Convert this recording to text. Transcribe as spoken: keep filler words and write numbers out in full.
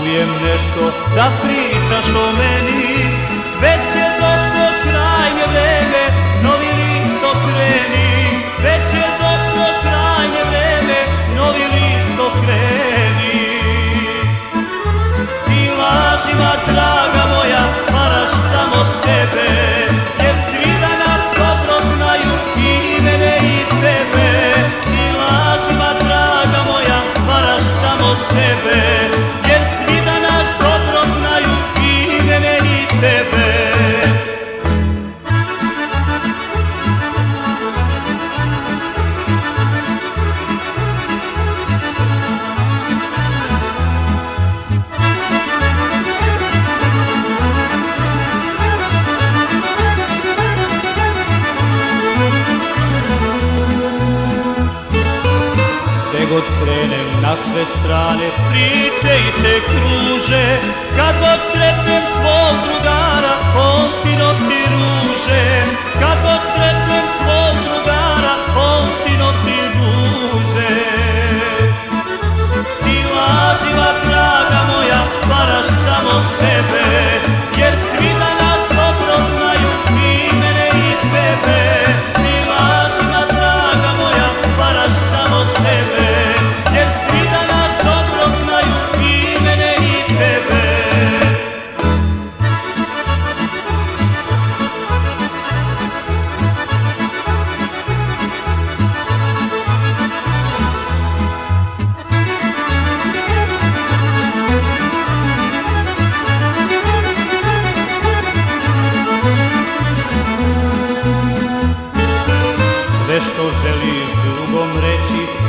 čujem nešto da pričaš o meni. Već je došlo krajnje vreme, novi list okreni. Već je došlo krajnje vreme, novi list okreni. Ti lažima, draga moja, varaš samo sebe, jer svi da nas dobro znaju, i mene i tebe. Ti lažima, draga moja, varaš samo sebe, jer svi da nas dobro znaju, i mene i tebe. God krenem, na sve strane priče iste kruže. Kad god sretnem svog drugara, on ti nosi ruže. Kad god sretnem svog drugara, on ti nosi ruže. Ti lažima, draga moja, varaš samo sebe, jer svi da nas dobro znaju, i mene i tebe. Ti lažima, draga moja, varaš samo sebe, jer svi da nas dobro znaju, i mene i tebe. Sve što želiš drugom reći,